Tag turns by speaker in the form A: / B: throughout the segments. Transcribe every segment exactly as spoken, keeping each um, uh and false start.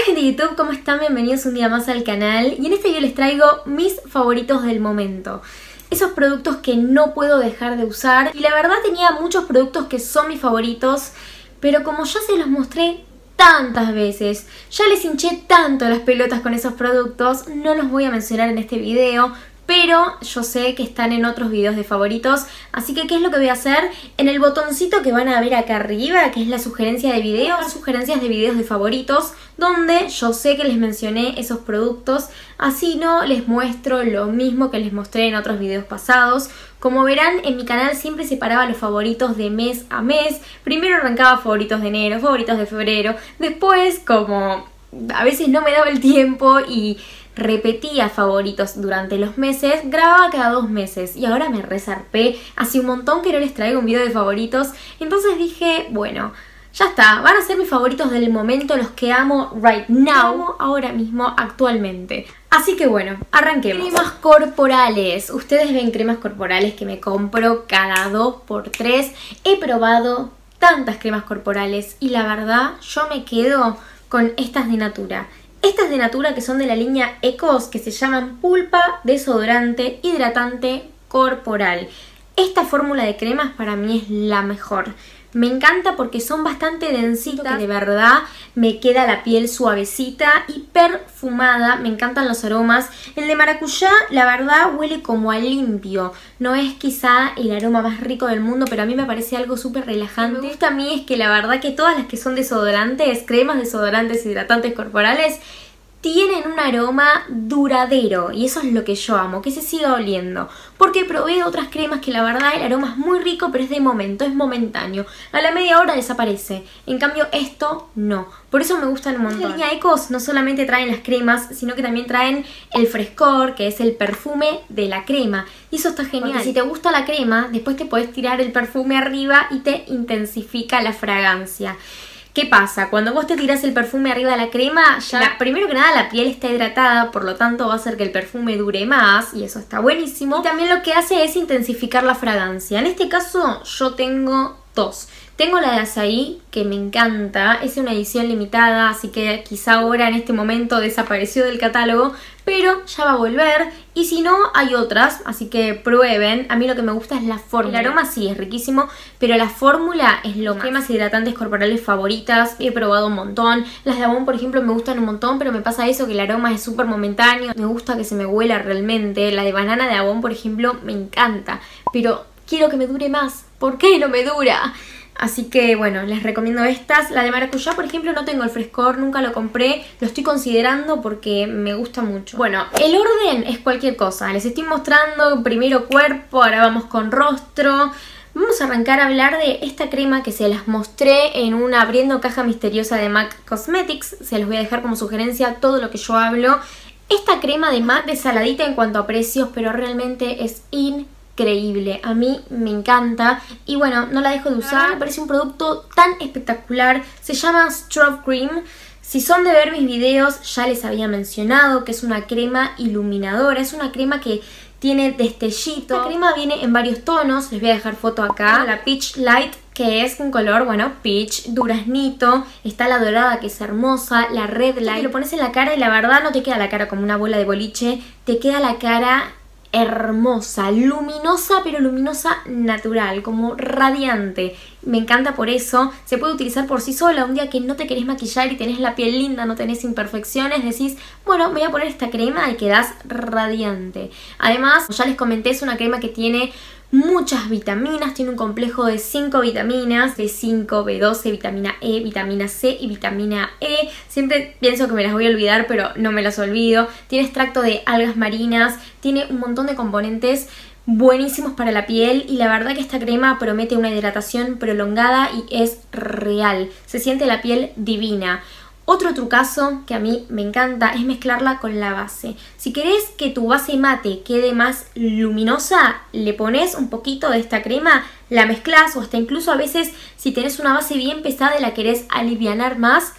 A: gente de YouTube, ¿cómo están? Bienvenidos un día más al canal. Y en este video les traigo mis favoritos del momento. Esos productos que no puedo dejar de usar. Y la verdad tenía muchos productos que son mis favoritos, pero como ya se los mostré tantas veces, ya les hinché tanto las pelotas con esos productos, no los voy a mencionar en este video. Pero yo sé que están en otros videos de favoritos, así que ¿qué es lo que voy a hacer? En el botoncito que van a ver acá arriba, que es la sugerencia de videos, sugerencias de videos de favoritos, donde yo sé que les mencioné esos productos, así no les muestro lo mismo que les mostré en otros videos pasados. Como verán, en mi canal siempre separaba los favoritos de mes a mes. Primero arrancaba favoritos de enero, favoritos de febrero, después como a veces no me daba el tiempo y repetía favoritos durante los meses, grababa cada dos meses y ahora me resarpé. Hace un montón que no les traigo un video de favoritos, entonces dije, bueno, ya está, van a ser mis favoritos del momento, los que amo right now, ahora mismo, actualmente. Así que bueno, arranquemos. Cremas corporales. Ustedes ven cremas corporales que me compro cada dos por tres. He probado tantas cremas corporales y la verdad yo me quedo con estas de Natura. Estas de Natura que son de la línea Ecos, que se llaman Pulpa, Desodorante, Hidratante Corporal. Esta fórmula de cremas para mí es la mejor. Me encanta porque son bastante densitas, que de verdad me queda la piel suavecita y perfumada. Me encantan los aromas. El de maracuyá, la verdad, huele como a limpio. No es quizá el aroma más rico del mundo, pero a mí me parece algo súper relajante. Lo que me gusta a mí es que la verdad que todas las que son desodorantes, cremas desodorantes, hidratantes corporales, tienen un aroma duradero y eso es lo que yo amo, que se siga oliendo. Porque probé otras cremas que la verdad el aroma es muy rico, pero es de momento, es momentáneo. A la media hora desaparece. En cambio esto no. Por eso me gustan un montón. La línea Ecos no solamente traen las cremas, sino que también traen el frescor, que es el perfume de la crema. Y eso está genial. Porque si te gusta la crema, después te podés tirar el perfume arriba y te intensifica la fragancia. ¿Qué pasa? Cuando vos te tirás el perfume arriba de la crema, ya la, primero que nada la piel está hidratada, por lo tanto va a hacer que el perfume dure más y eso está buenísimo. Y también lo que hace es intensificar la fragancia. En este caso yo tengo dos. Tengo la de Azaí, que me encanta, es una edición limitada, así que quizá ahora en este momento desapareció del catálogo, pero ya va a volver. Y si no, hay otras, así que prueben. A mí lo que me gusta es la fórmula. El aroma sí es riquísimo, pero la fórmula es lo más. Cremas hidratantes corporales favoritas, he probado un montón. Las de Avon, por ejemplo, me gustan un montón, pero me pasa eso, que el aroma es súper momentáneo. Me gusta que se me huela realmente. La de banana de Avon, por ejemplo, me encanta, pero quiero que me dure más. ¿Por qué no me dura? Así que bueno, les recomiendo estas. La de maracuyá, por ejemplo, no tengo el frescor, nunca lo compré. Lo estoy considerando porque me gusta mucho. Bueno, el orden es cualquier cosa. Les estoy mostrando primero cuerpo, ahora vamos con rostro. Vamos a arrancar a hablar de esta crema que se las mostré en una abriendo caja misteriosa de MAC Cosmetics. Se los voy a dejar como sugerencia todo lo que yo hablo. Esta crema de MAC es saladita en cuanto a precios, pero realmente es increíble. Increíble, a mí me encanta y bueno, no la dejo de usar, me parece un producto tan espectacular. Se llama Strobe Cream. Si son de ver mis videos ya les había mencionado que es una crema iluminadora, es una crema que tiene destellito. La crema viene en varios tonos, les voy a dejar foto acá. La Peach Light, que es un color, bueno, peach, duraznito. Está la dorada, que es hermosa, la Red Light. Te lo pones en la cara y la verdad no te queda la cara como una bola de boliche, te queda la cara hermosa, luminosa, pero luminosa natural, como radiante. Me encanta por eso. Se puede utilizar por sí sola. Un día que no te querés maquillar y tenés la piel linda, no tenés imperfecciones, decís, bueno, me voy a poner esta crema y quedás radiante. Además, ya les comenté, es una crema que tiene muchas vitaminas, tiene un complejo de cinco vitaminas, B cinco, B doce, vitamina E, vitamina C y vitamina E. Siempre pienso que me las voy a olvidar, pero no me las olvido. Tiene extracto de algas marinas, tiene un montón de componentes buenísimos para la piel y la verdad que esta crema promete una hidratación prolongada y es real. Se siente la piel divina. Otro trucazo que a mí me encanta es mezclarla con la base. Si querés que tu base mate quede más luminosa, le pones un poquito de esta crema, la mezclas o hasta incluso a veces si tenés una base bien pesada y la querés alivianar más,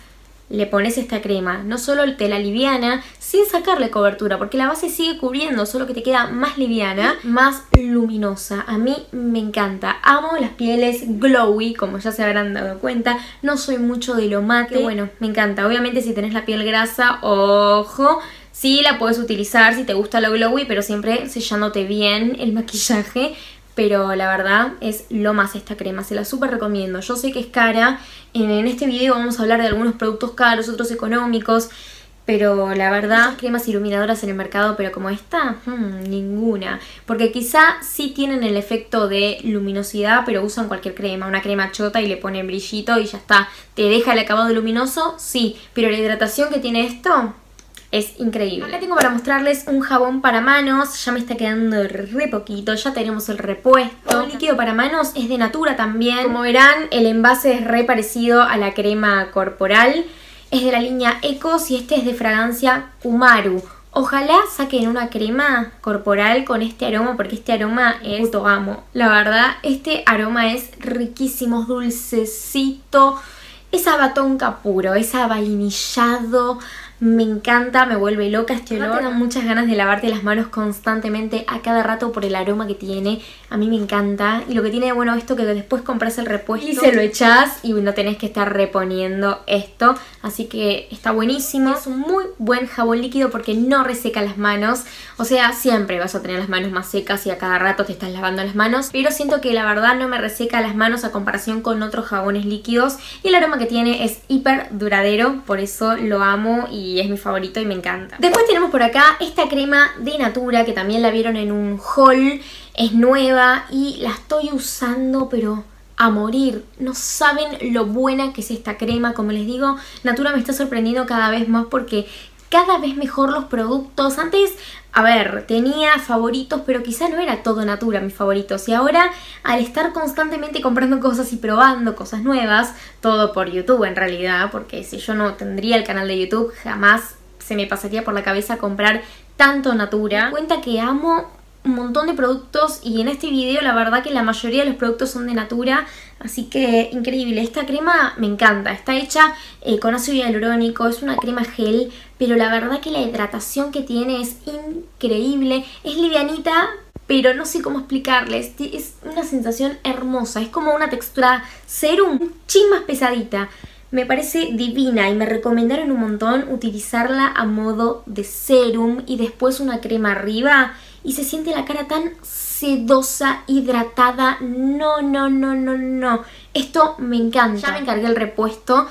A: le pones esta crema. No solo te la liviana sin sacarle cobertura, porque la base sigue cubriendo, solo que te queda más liviana, más luminosa. A mí me encanta. Amo las pieles glowy, como ya se habrán dado cuenta. No soy mucho de lo mate. Bueno, me encanta. Obviamente si tenés la piel grasa, ojo, sí la puedes utilizar si te gusta lo glowy, pero siempre sellándote bien el maquillaje. Pero la verdad es lo más esta crema, se la súper recomiendo. Yo sé que es cara, en este video vamos a hablar de algunos productos caros, otros económicos, pero la verdad, cremas iluminadoras en el mercado, pero como esta, hmm, ninguna. Porque quizá sí tienen el efecto de luminosidad, pero usan cualquier crema, una crema chota y le ponen brillito y ya está. ¿Te deja el acabado luminoso? Sí, pero la hidratación que tiene esto es increíble. Acá tengo para mostrarles un jabón para manos, ya me está quedando re poquito, ya tenemos el repuesto. El líquido para manos es de Natura también. Como verán, el envase es re parecido a la crema corporal. Es de la línea Ecos y este es de fragancia Kumaru. Ojalá saquen una crema corporal con este aroma, porque este aroma es puto amo. La verdad, este aroma es riquísimo, es dulcecito. Es abatonca puro, es vainillado. Me encanta, me vuelve loca este olor. Me dan muchas ganas de lavarte las manos constantemente a cada rato por el aroma que tiene. A mí me encanta. Y lo que tiene de bueno esto que después compras el repuesto y se lo echás y no tenés que estar reponiendo esto. Así que está buenísimo. Es un muy buen jabón líquido porque no reseca las manos. O sea, siempre vas a tener las manos más secas y a cada rato te estás lavando las manos. Pero siento que la verdad no me reseca las manos a comparación con otros jabones líquidos. Y el aroma que tiene es hiper duradero. Por eso lo amo y y es mi favorito y me encanta. Después tenemos por acá esta crema de Natura que también la vieron en un haul. Es nueva y la estoy usando pero a morir. No saben lo buena que es esta crema. Como les digo, Natura me está sorprendiendo cada vez más porque cada vez mejor los productos. Antes, a ver, tenía favoritos, pero quizá no era todo Natura mis favoritos. Y ahora, al estar constantemente comprando cosas y probando cosas nuevas, todo por YouTube en realidad, porque si yo no tendría el canal de YouTube, jamás se me pasaría por la cabeza comprar tanto Natura. Me doy cuenta que amo un montón de productos y en este video la verdad que la mayoría de los productos son de Natura, así que increíble. Esta crema me encanta, está hecha eh, con ácido hialurónico, es una crema gel, pero la verdad que la hidratación que tiene es increíble, es livianita, pero no sé cómo explicarles, es una sensación hermosa, es como una textura serum, un chin más pesadita. Me parece divina y me recomendaron un montón utilizarla a modo de serum y después una crema arriba. Y se siente la cara tan sedosa, hidratada. No, no, no, no, no. Esto me encanta. Ya me encargué el repuesto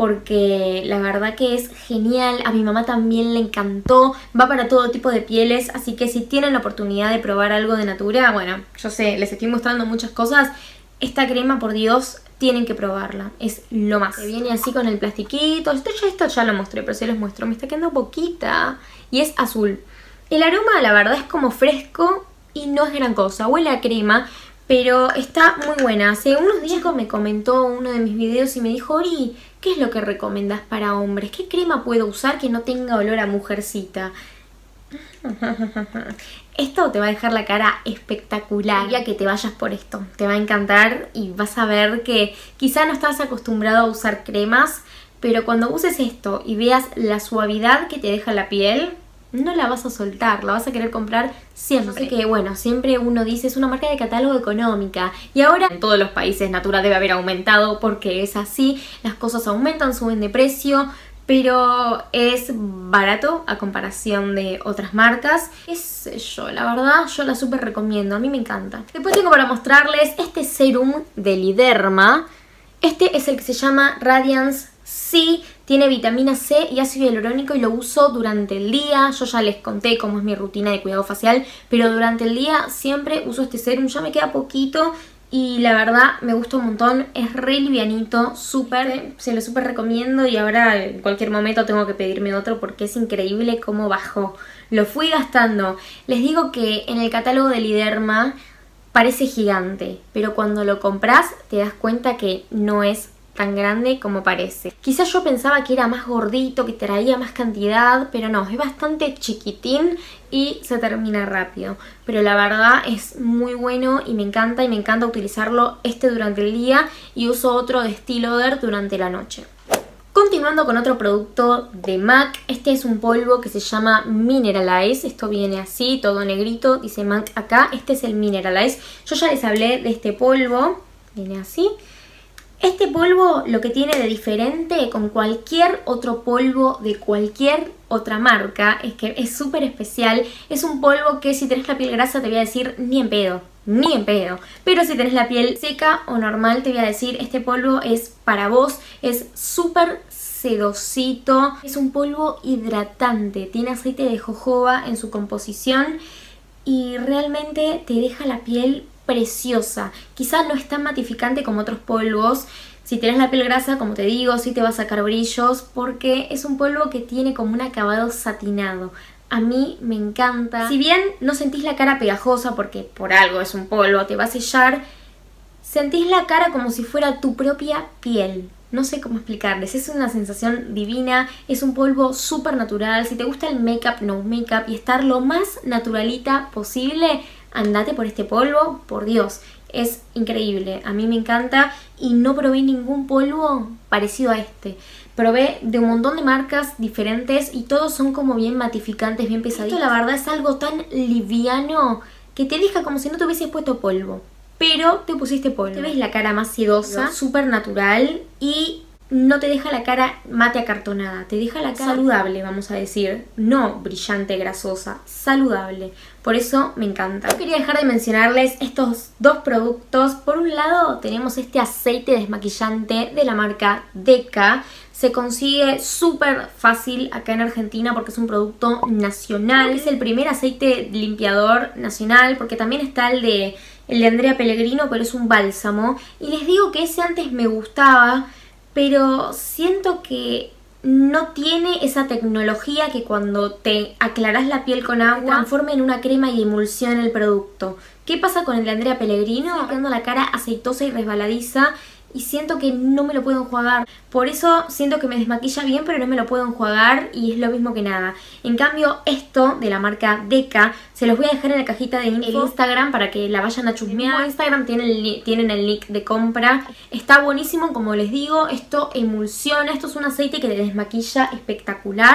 A: porque la verdad que es genial. A mi mamá también le encantó. Va para todo tipo de pieles. Así que si tienen la oportunidad de probar algo de Natura, bueno, yo sé, les estoy mostrando muchas cosas. Esta crema, por Dios, tienen que probarla. Es lo más. Se viene así con el plastiquito. Esto ya, esto ya lo mostré, pero se los muestro. Me está quedando poquita. Y es azul. El aroma la verdad es como fresco y no es gran cosa, huele a crema, pero está muy buena. Hace unos días me comentó uno de mis videos y me dijo, Ori, ¿qué es lo que recomendás para hombres? ¿Qué crema puedo usar que no tenga olor a mujercita? Esto te va a dejar la cara espectacular. Ya que te vayas por esto, te va a encantar y vas a ver que quizá no estás acostumbrado a usar cremas, pero cuando uses esto y veas la suavidad que te deja la piel, no la vas a soltar, la vas a querer comprar siempre. Yo sé que, bueno, siempre uno dice es una marca de catálogo económica y ahora en todos los países Natura debe haber aumentado porque es así, las cosas aumentan, suben de precio, pero es barato a comparación de otras marcas. Qué sé yo, la verdad yo la súper recomiendo, a mí me encanta. Después tengo para mostrarles este serum de Liderma. Este es el que se llama Radiance C. Tiene vitamina C y ácido hialurónico y lo uso durante el día. Yo ya les conté cómo es mi rutina de cuidado facial, pero durante el día siempre uso este serum. Ya me queda poquito y la verdad me gusta un montón. Es re livianito, súper, se lo súper recomiendo y ahora en cualquier momento tengo que pedirme otro porque es increíble cómo bajó. Lo fui gastando. Les digo que en el catálogo de Liderma parece gigante, pero cuando lo compras te das cuenta que no es tan grande como parece. Quizás yo pensaba que era más gordito, que traía más cantidad, pero no, es bastante chiquitín y se termina rápido. Pero la verdad es muy bueno y me encanta y me encanta utilizarlo este durante el día y uso otro de Estee Lauder durante la noche. Continuando con otro producto de MAC, este es un polvo que se llama Mineralize. Esto viene así, todo negrito, dice MAC acá. Este es el Mineralize. Yo ya les hablé de este polvo, viene así. Este polvo lo que tiene de diferente con cualquier otro polvo de cualquier otra marca es que es súper especial. Es un polvo que si tenés la piel grasa te voy a decir ni en pedo, ni en pedo. Pero si tenés la piel seca o normal te voy a decir este polvo es para vos. Es súper sedosito, es un polvo hidratante, tiene aceite de jojoba en su composición y realmente te deja la piel preciosa. Quizás no es tan matificante como otros polvos. Si tenés la piel grasa, como te digo, sí te va a sacar brillos porque es un polvo que tiene como un acabado satinado. A mí me encanta. Si bien no sentís la cara pegajosa porque por algo es un polvo, te va a sellar, sentís la cara como si fuera tu propia piel. No sé cómo explicarles, es una sensación divina, es un polvo súper natural. Si te gusta el make-up, no make-up y estar lo más naturalita posible, andate por este polvo, por Dios, es increíble. A mí me encanta y no probé ningún polvo parecido a este. Probé de un montón de marcas diferentes y todos son como bien matificantes, bien pesaditos. Esto la verdad es algo tan liviano que te deja como si no te hubieses puesto polvo. Pero te pusiste polvo. Te ves la cara más sedosa, súper natural y no te deja la cara mate acartonada. Te deja la cara saludable, vamos a decir. No brillante, grasosa, saludable. Por eso me encanta. No quería dejar de mencionarles estos dos productos. Por un lado tenemos este aceite desmaquillante de la marca Deca. Se consigue súper fácil acá en Argentina porque es un producto nacional. Es el primer aceite limpiador nacional porque también está el de... el de Andrea Pellegrino, pero es un bálsamo. Y les digo que ese antes me gustaba, pero siento que no tiene esa tecnología que cuando te aclarás la piel con agua transforma en una crema y emulsiona el producto. ¿Qué pasa con el de Andrea Pellegrino? Estoy quedando la cara aceitosa y resbaladiza y siento que no me lo puedo enjuagar. Por eso siento que me desmaquilla bien, pero no me lo puedo enjuagar y es lo mismo que nada. En cambio, esto de la marca Deca, se los voy a dejar en la cajita de info, el Instagram, para que la vayan a chusmear. En Instagram tienen el, tienen el link de compra. Está buenísimo, como les digo, esto emulsiona. Esto es un aceite que te desmaquilla espectacular.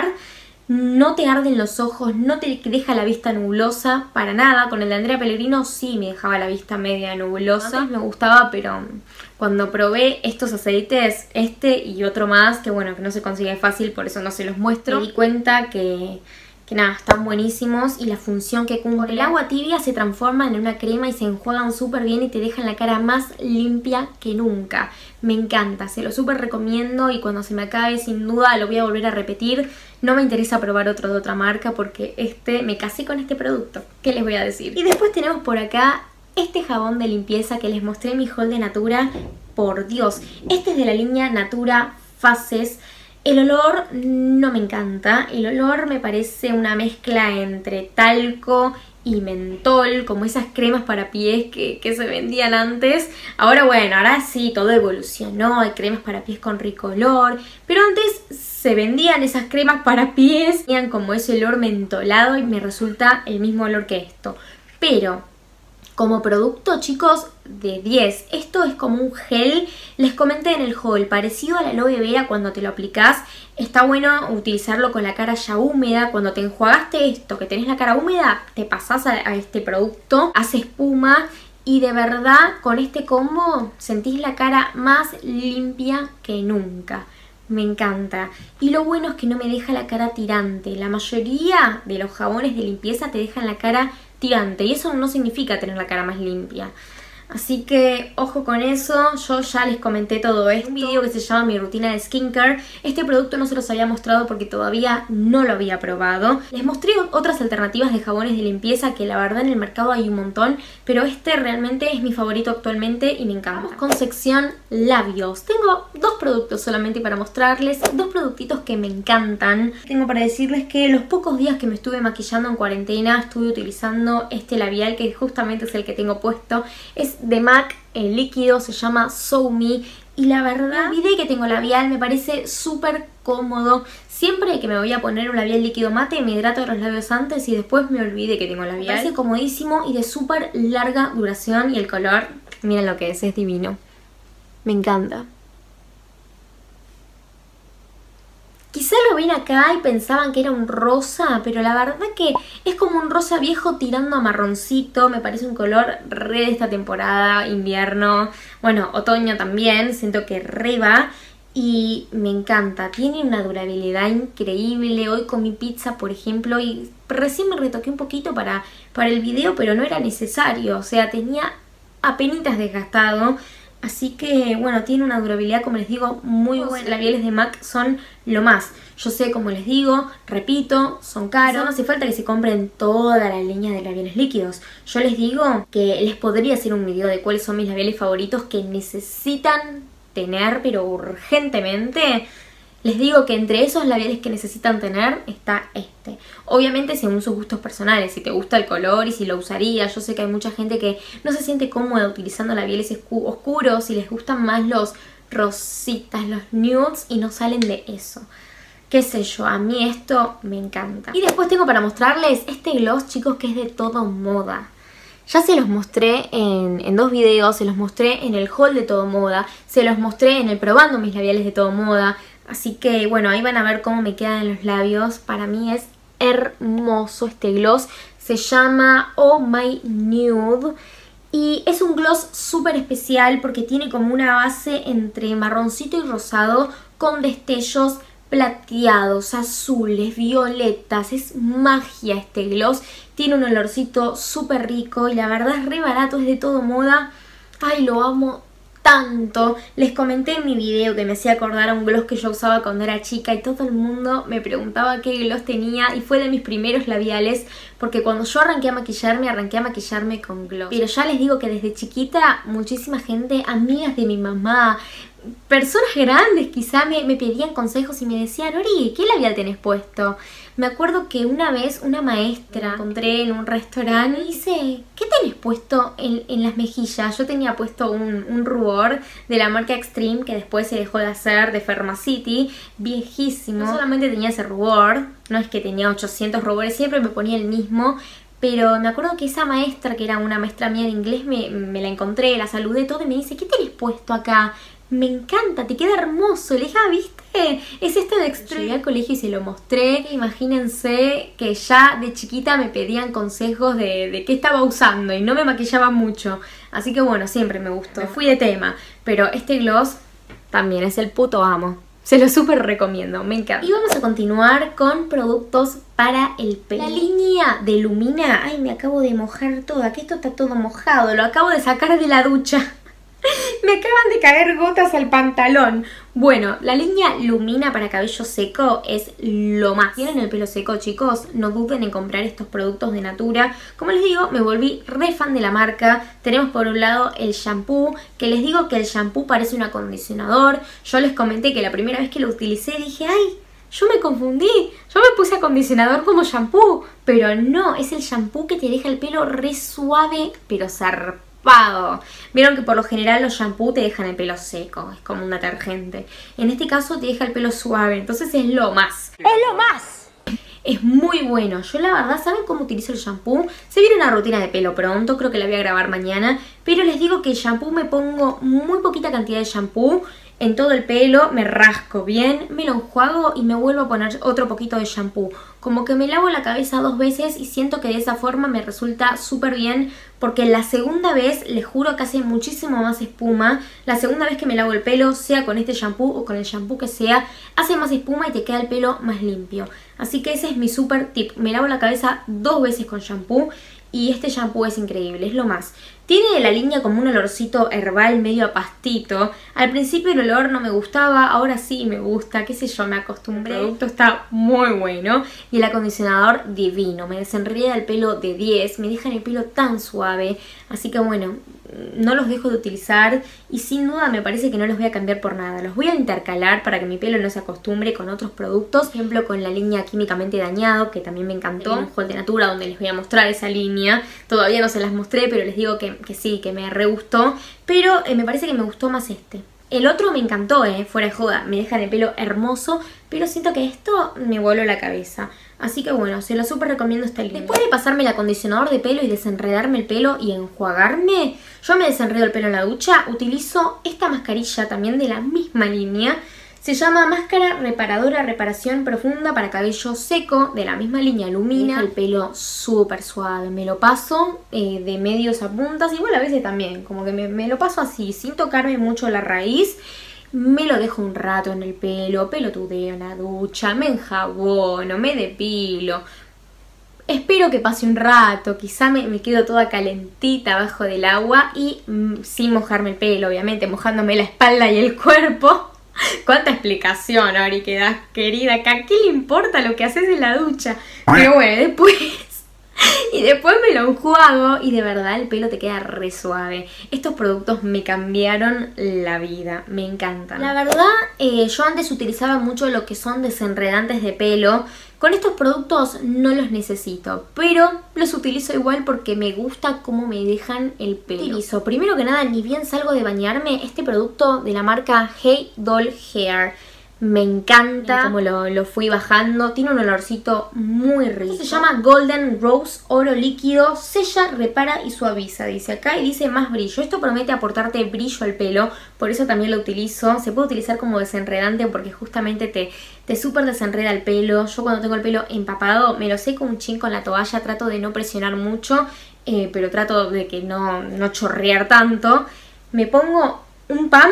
A: No te arden los ojos, no te deja la vista nublosa para nada. Con el de Andrea Pellegrino sí me dejaba la vista media nublosa. Antes me gustaba, pero cuando probé estos aceites, este y otro más, que bueno, que no se consigue fácil, por eso no se los muestro, me di cuenta que... que nada, están buenísimos y la función que cumple. El agua tibia se transforma en una crema y se enjuagan súper bien y te dejan la cara más limpia que nunca. Me encanta, se lo súper recomiendo y cuando se me acabe sin duda lo voy a volver a repetir. No me interesa probar otro de otra marca porque este me casé con este producto. ¿Qué les voy a decir? Y después tenemos por acá este jabón de limpieza que les mostré en mi haul de Natura. Por Dios, este es de la línea Natura Faces. El olor no me encanta, el olor me parece una mezcla entre talco y mentol, como esas cremas para pies que, que se vendían antes. Ahora bueno, ahora sí, todo evolucionó, hay cremas para pies con rico olor, pero antes se vendían esas cremas para pies, tenían como ese olor mentolado y me resulta el mismo olor que esto. Pero... como producto, chicos, de diez. Esto es como un gel, les comenté en el haul, parecido al aloe vera cuando te lo aplicás. Está bueno utilizarlo con la cara ya húmeda. Cuando te enjuagaste esto, que tenés la cara húmeda, te pasás a, a este producto, hace espuma y de verdad con este combo sentís la cara más limpia que nunca. Me encanta. Y lo bueno es que no me deja la cara tirante. La mayoría de los jabones de limpieza te dejan la cara tirante y eso no significa tener la cara más limpia. Así que ojo con eso, yo ya les comenté todo esto. Un video que se llama Mi rutina de skincare. Este producto no se los había mostrado porque todavía no lo había probado. Les mostré otras alternativas de jabones de limpieza que la verdad en el mercado hay un montón, pero este realmente es mi favorito actualmente y me encanta. Vamos con sección labios. Tengo dos productos solamente para mostrarles, dos productitos que me encantan. Tengo para decirles que los pocos días que me estuve maquillando en cuarentena estuve utilizando este labial que justamente es el que tengo puesto. Es de MAC, el líquido, se llama So Me y la verdad me olvidé que tengo labial, me parece súper cómodo. Siempre que me voy a poner un labial líquido mate me hidrato los labios antes y después me olvidé que tengo labial. Me parece comodísimo y de súper larga duración y el color, miren lo que es, es divino. Me encanta. Quizá lo ven acá y pensaban que era un rosa, pero la verdad que es como un rosa viejo tirando a marroncito. Me parece un color re de esta temporada, invierno, bueno, otoño también, siento que re va. Y me encanta, tiene una durabilidad increíble. Hoy comí pizza, por ejemplo, y recién me retoqué un poquito para, para el video, pero no era necesario. O sea, tenía apenitas desgastado. Así que, bueno, tiene una durabilidad, como les digo, muy buena. Los labiales de MAC son lo más. Yo sé, como les digo, repito, son caros. No hace falta que se compren toda la línea de labiales líquidos. Yo les digo que les podría hacer un video de cuáles son mis labiales favoritos que necesitan tener, pero urgentemente. Les digo que entre esos labiales que necesitan tener está este. Obviamente según sus gustos personales, si te gusta el color y si lo usaría. Yo sé que hay mucha gente que no se siente cómoda utilizando labiales oscuros y les gustan más los rositas, los nudes y no salen de eso. Qué sé yo, a mí esto me encanta. Y después tengo para mostrarles este gloss, chicos, que es de Todo Moda. Ya se los mostré en, en dos videos, se los mostré en el haul de Todo Moda, se los mostré en el probando mis labiales de Todo Moda. Así que bueno, ahí van a ver cómo me quedan en los labios. Para mí es hermoso este gloss. Se llama Oh My Nude. Y es un gloss súper especial porque tiene como una base entre marroncito y rosado con destellos plateados, azules, violetas. Es magia este gloss. Tiene un olorcito súper rico y la verdad es re barato, es de Todo Moda. Ay, lo amo tanto. Les comenté en mi video que me hacía acordar a un gloss que yo usaba cuando era chica y todo el mundo me preguntaba qué gloss tenía y fue de mis primeros labiales porque cuando yo arranqué a maquillarme, arranqué a maquillarme con gloss. Pero ya les digo que desde chiquita muchísima gente, amigas de mi mamá, personas grandes quizá me, me pedían consejos y me decían, Ori, ¿qué labial tenés puesto? Me acuerdo que una vez una maestra me encontré en un restaurante y dice, ¿qué tenés puesto en, en las mejillas? Yo tenía puesto un, un rubor de la marca Extreme que después se dejó de hacer, de Pharmacity, viejísimo. No solamente tenía ese rubor, no es que tenía ochocientos rubores, siempre me ponía el mismo. Pero me acuerdo que esa maestra, que era una maestra mía de inglés, me, me la encontré, la saludé todo y me dice, ¿qué tenés puesto acá? Me encanta, te queda hermoso. Le dije, ah, ¿viste? Es este de Extreme. Llegué al colegio y se lo mostré. Imagínense que ya de chiquita me pedían consejos de, de qué estaba usando y no me maquillaba mucho. Así que bueno, siempre me gustó. Me fui de tema. Pero este gloss también es el puto amo. Se lo súper recomiendo, me encanta. Y vamos a continuar con productos para el pelo. La línea de Lumina. Ay, me acabo de mojar toda, que esto está todo mojado. Lo acabo de sacar de la ducha. Me acaban de caer gotas al pantalón. Bueno, la línea Lumina para cabello seco es lo más. ¿Tienen el pelo seco, chicos? No duden en comprar estos productos de Natura. Como les digo, me volví re fan de la marca. Tenemos por un lado el shampoo, que les digo que el shampoo parece un acondicionador. Yo les comenté que la primera vez que lo utilicé dije, ¡ay! Yo me confundí, yo me puse acondicionador como shampoo. Pero no, es el shampoo que te deja el pelo re suave, pero zarpado. Vieron que por lo general los shampoos te dejan el pelo seco, es como un detergente. En este caso te deja el pelo suave, entonces es lo más. ¡Es lo más! Es muy bueno. Yo la verdad, ¿saben cómo utilizo el shampoo? Se viene una rutina de pelo pronto, creo que la voy a grabar mañana. Pero les digo que el shampoo me pongo muy poquita cantidad de shampoo en todo el pelo, me rasco bien, me lo enjuago y me vuelvo a poner otro poquito de shampoo. Como que me lavo la cabeza dos veces y siento que de esa forma me resulta súper bien. Porque la segunda vez, les juro que hace muchísimo más espuma. La segunda vez que me lavo el pelo, sea con este shampoo o con el shampoo que sea, hace más espuma y te queda el pelo más limpio. Así que ese es mi súper tip. Me lavo la cabeza dos veces con shampoo y este shampoo es increíble, es lo más. Tiene la línea como un olorcito herbal medio a pastito. Al principio el olor no me gustaba, ahora sí me gusta, qué sé yo, me acostumbré. El producto está muy bueno y el acondicionador divino. Me desenreda el pelo de diez, me deja el pelo tan suave. Así que bueno, no los dejo de utilizar y sin duda me parece que no los voy a cambiar por nada. Los voy a intercalar para que mi pelo no se acostumbre con otros productos. Por ejemplo, con la línea Químicamente Dañado, que también me encantó. Un haul de Natura donde les voy a mostrar esa línea. Todavía no se las mostré, pero les digo que, que sí, que me re gustó. Pero eh, me parece que me gustó más este. El otro me encantó, eh, fuera de joda, me deja el pelo hermoso, pero siento que esto me voló la cabeza. Así que bueno, se lo súper recomiendo esta línea. Después de pasarme el acondicionador de pelo y desenredarme el pelo y enjuagarme, yo me desenredo el pelo en la ducha, utilizo esta mascarilla también de la misma línea. Se llama Máscara Reparadora Reparación Profunda para Cabello Seco, de la misma línea Lumina. El pelo súper suave, me lo paso eh, de medios a puntas, igual a veces también, como que me, me lo paso así, sin tocarme mucho la raíz. Me lo dejo un rato en el pelo, pelotudeo en la ducha, me enjabono, me depilo. Espero que pase un rato, quizá me, me quedo toda calentita abajo del agua y mmm, sin mojarme el pelo, obviamente, mojándome la espalda y el cuerpo. ¿Cuánta explicación, Ari, que das, querida? ¿A qué le importa lo que haces en la ducha? Pero bueno, después... Y después me lo enjuago y de verdad el pelo te queda re suave. Estos productos me cambiaron la vida, me encantan. La verdad, eh, yo antes utilizaba mucho lo que son desenredantes de pelo. Con estos productos no los necesito, pero los utilizo igual porque me gusta cómo me dejan el pelo. Utilizo, primero que nada, ni bien salgo de bañarme, este producto de la marca Hey Doll Hair. Me encanta como lo, lo fui bajando. Tiene un olorcito muy rico. Se llama Golden Rose Oro Líquido. Sella, repara y suaviza, dice acá. Y dice más brillo. Esto promete aportarte brillo al pelo. Por eso también lo utilizo. Se puede utilizar como desenredante porque justamente te, te súper desenreda el pelo. Yo cuando tengo el pelo empapado me lo seco un chin con la toalla. Trato de no presionar mucho, eh, pero trato de que no, no chorrear tanto. Me pongo un pam.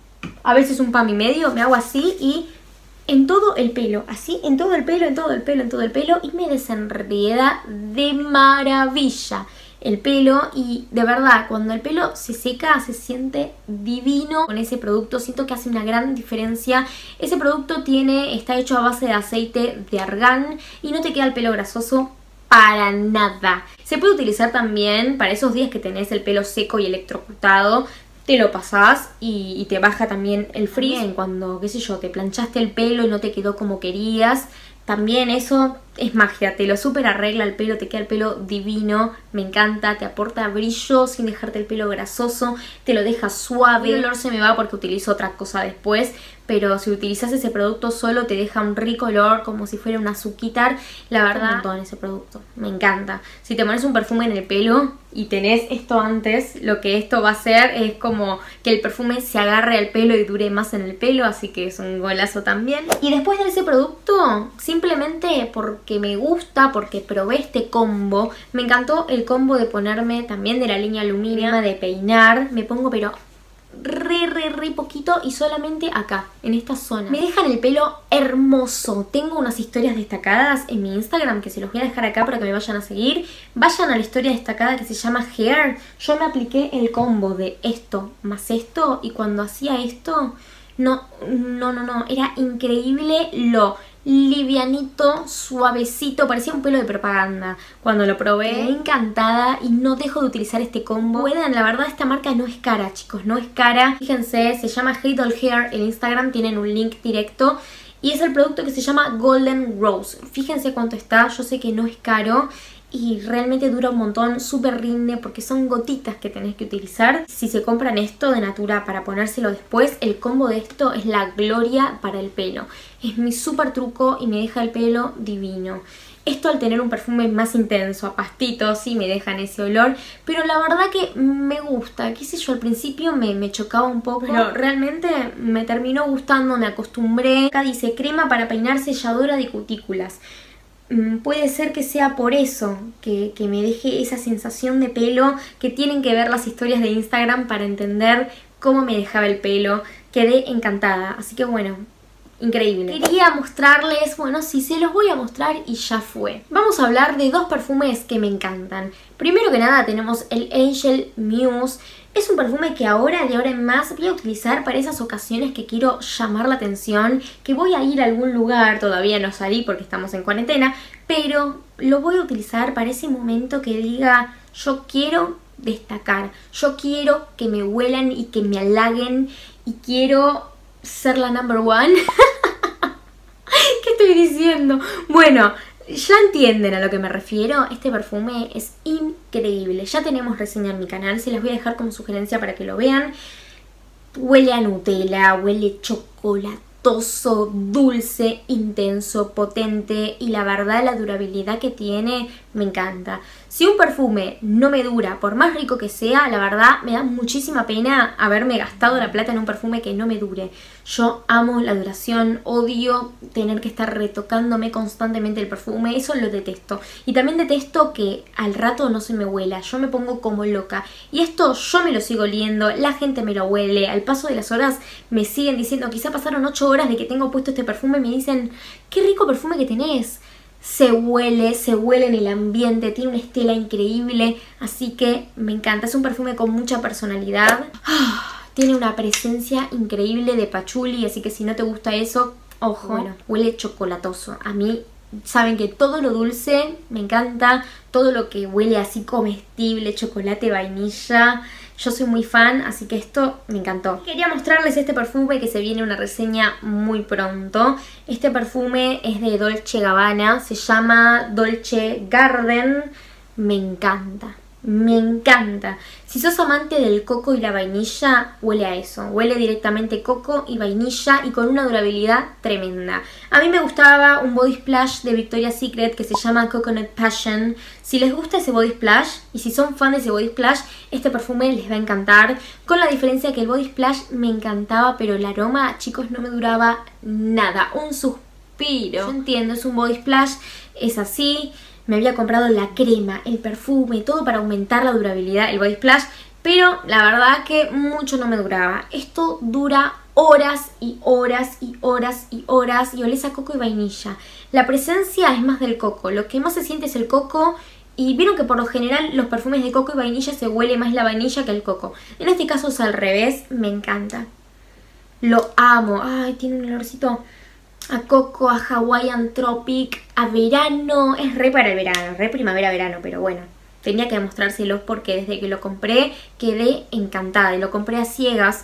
A: A veces un pam y medio, me hago así y en todo el pelo, así, en todo el pelo, en todo el pelo, en todo el pelo y me desenreda de maravilla el pelo y de verdad cuando el pelo se seca se siente divino con ese producto, siento que hace una gran diferencia. Ese producto tiene, está hecho a base de aceite de argán y no te queda el pelo grasoso para nada. Se puede utilizar también para esos días que tenés el pelo seco y electrocutado. Te lo pasás y, y te baja también el frizz. También cuando, qué sé yo, te planchaste el pelo y no te quedó como querías. También eso es magia, te lo súper arregla el pelo, te queda el pelo divino, me encanta, te aporta brillo sin dejarte el pelo grasoso, te lo deja suave. El olor se me va porque utilizo otra cosa después, pero si utilizas ese producto solo te deja un rico olor como si fuera un azuquitar. La verdad, un montón ese producto, me encanta. Si te pones un perfume en el pelo y tenés esto antes, lo que esto va a hacer es como que el perfume se agarre al pelo y dure más en el pelo, así que es un golazo también. Y después de ese producto, simplemente porque me gusta, porque probé este combo, me encantó el combo de ponerme también de la línea Lumina, de peinar, me pongo pero re re re poquito y solamente acá, en esta zona. Me dejan el pelo hermoso. Tengo unas historias destacadas en mi Instagram que se los voy a dejar acá para que me vayan a seguir. Vayan a la historia destacada que se llama Hair. Yo me apliqué el combo de esto más esto y cuando hacía esto, no, no, no, no, era increíble lo livianito, suavecito, parecía un pelo de propaganda. Cuando lo probé, quedé encantada y no dejo de utilizar este combo. Pueden, la verdad esta marca no es cara, chicos, no es cara. Fíjense, se llama Hey Doll Hair en Instagram, tienen un link directo. Y es el producto que se llama Golden Rose. Fíjense cuánto está, yo sé que no es caro. Y realmente dura un montón, súper rinde porque son gotitas que tenés que utilizar. Si se compran esto de Natura para ponérselo después, el combo de esto es la gloria para el pelo. Es mi súper truco y me deja el pelo divino. Esto al tener un perfume más intenso, a pastito, sí me dejan ese olor, pero la verdad que me gusta. Qué sé yo, al principio me, me chocaba un poco, pero realmente me terminó gustando, me acostumbré. Acá dice crema para peinar selladora de cutículas. Puede ser que sea por eso que, que me deje esa sensación de pelo, que tienen que ver las historias de Instagram para entender cómo me dejaba el pelo. Quedé encantada, así que bueno, increíble. Quería mostrarles, bueno, sí, se los voy a mostrar y ya fue. Vamos a hablar de dos perfumes que me encantan. Primero que nada tenemos el Angel Muse. Es un perfume que ahora, de ahora en más, voy a utilizar para esas ocasiones que quiero llamar la atención, que voy a ir a algún lugar, todavía no salí porque estamos en cuarentena, pero lo voy a utilizar para ese momento que diga, yo quiero destacar, yo quiero que me huelan y que me halaguen y quiero ser la number one. ¿Qué estoy diciendo? Bueno, ya entienden a lo que me refiero. Este perfume es increíble. Ya tenemos reseña en mi canal, se las voy a dejar como sugerencia para que lo vean. Huele a Nutella, huele chocolatoso, dulce, intenso, potente y la verdad la durabilidad que tiene me encanta. Si un perfume no me dura, por más rico que sea, la verdad me da muchísima pena haberme gastado la plata en un perfume que no me dure. Yo amo la duración, odio tener que estar retocándome constantemente el perfume, eso lo detesto. Y también detesto que al rato no se me huela, yo me pongo como loca. Y esto yo me lo sigo oliendo, la gente me lo huele, al paso de las horas me siguen diciendo, quizá pasaron ocho horas de que tengo puesto este perfume y me dicen, qué rico perfume que tenés. Se huele, se huele en el ambiente, tiene una estela increíble, así que me encanta. Es un perfume con mucha personalidad. Tiene una presencia increíble de patchouli, así que si no te gusta eso, ojo. Bueno, huele chocolatoso. A mí, saben que todo lo dulce me encanta, todo lo que huele así comestible, chocolate, vainilla. Yo soy muy fan, así que esto me encantó. Quería mostrarles este perfume que se viene una reseña muy pronto. Este perfume es de Dolce Gabbana, se llama Dolce Garden. Me encanta, me encanta. Si sos amante del coco y la vainilla, huele a eso. Huele directamente coco y vainilla y con una durabilidad tremenda. A mí me gustaba un body splash de Victoria's Secret que se llama Coconut Passion. Si les gusta ese body splash y si son fan de ese body splash, este perfume les va a encantar. Con la diferencia que el body splash me encantaba, pero el aroma, chicos, no me duraba nada. Un suspiro. Yo entiendo, es un body splash, es así. Me había comprado la crema, el perfume, todo para aumentar la durabilidad, el body splash, pero la verdad que mucho no me duraba. Esto dura horas y horas y horas y horas y olés a coco y vainilla. La presencia es más del coco, lo que más se siente es el coco. Y vieron que por lo general los perfumes de coco y vainilla se huele más la vainilla que el coco. En este caso es al revés, me encanta. Lo amo. Ay, tiene un olorcito a coco, a Hawaiian Tropic, a verano. Es re para el verano, re primavera-verano, pero bueno. Tenía que demostrárselos porque desde que lo compré quedé encantada. Y lo compré a ciegas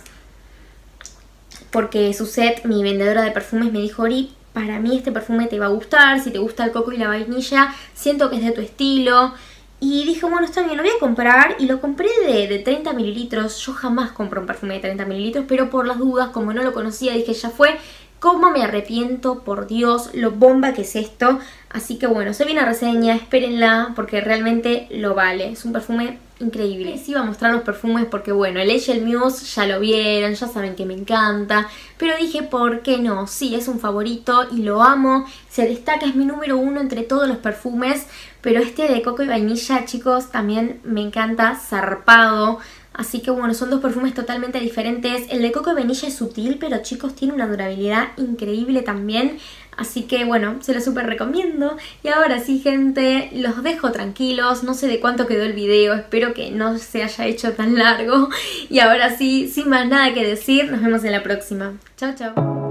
A: porque Suzette, mi vendedora de perfumes, me dijo, Ori, para mí este perfume te va a gustar, si te gusta el coco y la vainilla, siento que es de tu estilo. Y dije, bueno, está bien, lo voy a comprar. Y lo compré de, de treinta mililitros. Yo jamás compro un perfume de treinta mililitros, pero por las dudas, como no lo conocía, dije, ya fue. ¿Cómo me arrepiento? Por Dios, lo bomba que es esto. Así que bueno, se viene a reseña, espérenla, porque realmente lo vale. Es un perfume increíble. Les iba a mostrar los perfumes porque bueno, el Angel Muse ya lo vieron, ya saben que me encanta. Pero dije, ¿por qué no? Sí, es un favorito y lo amo. Se destaca, es mi número uno entre todos los perfumes. Pero este de coco y vainilla, chicos, también me encanta, zarpado. Así que bueno, son dos perfumes totalmente diferentes. El de coco y vainilla es sutil, pero chicos, tiene una durabilidad increíble también. Así que bueno, se los súper recomiendo. Y ahora sí, gente, los dejo tranquilos. No sé de cuánto quedó el video, espero que no se haya hecho tan largo. Y ahora sí, sin más nada que decir, nos vemos en la próxima. Chao, chao.